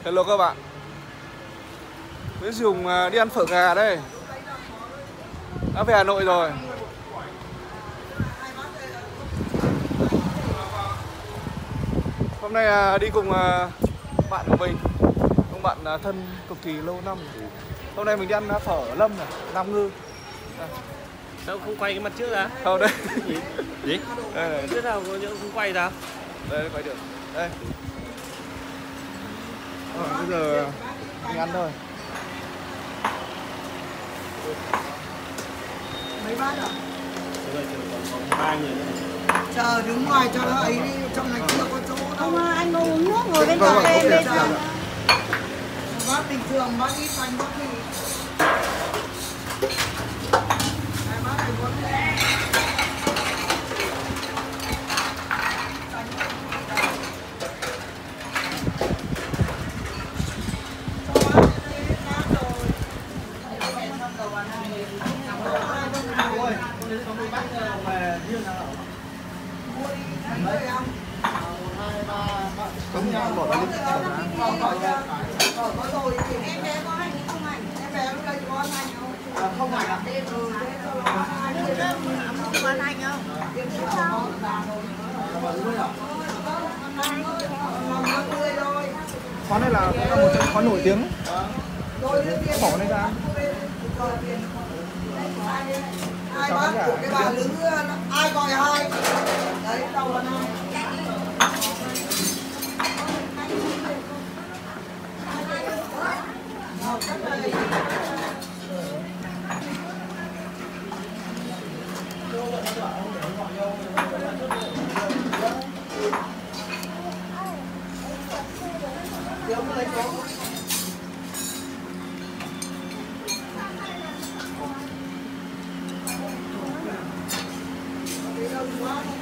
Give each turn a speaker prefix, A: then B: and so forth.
A: Hello các bạn. Nguyễn Dùng đi ăn phở gà đây. Đã về Hà Nội rồi. Hôm nay đi cùng bạn của mình, ông bạn thân cực kỳ lâu năm. Hôm nay mình đi ăn phở Lâm này, Nam Ngư.
B: Sao không quay cái mặt trước ra?
A: Đâu đây?
B: Gì?
A: Đây này.
B: Thế nào không quay ra?
A: Đây quay được. Đây. Bây giờ mình ăn thôi.
C: Mấy bát à?
B: Còn 3 người nữa.
C: Chờ đứng ngoài cho nó ấy đi, trong này chưa có chỗ đâu.
D: Không, anh ngồi uống nước ngồi bên cà phê bên giờ.
C: Bát bình thường, bát ít bánh bát mì. Hai bát này có
A: Không nhau bỏ ra đi.
C: có rồi. Em bé có hành không hành? Em bé lúc đây có ăn hành không? Không hành à?
D: Không ăn anh không?
A: Quán này là một trong quán nổi tiếng. Bỏ này ra.
C: Hai bát của cái bà lứ, ai gọi hai? Đấy, đầu là hai. Hãy subscribe cho kênh Ghiền Mì Gõ để không bỏ lỡ